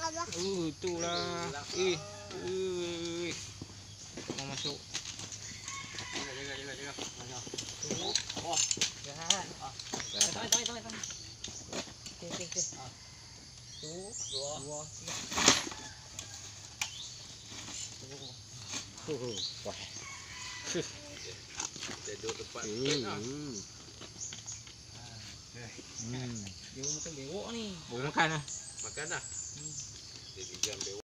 Abah. Itulah. Mau masuk. Jaga. Wah, jahat. Tahan. Okey. Dua, tiga. Wah. Kita duduk tempat Dia makan bewok ni. Baru makan lah. makan dah. Dia jam dia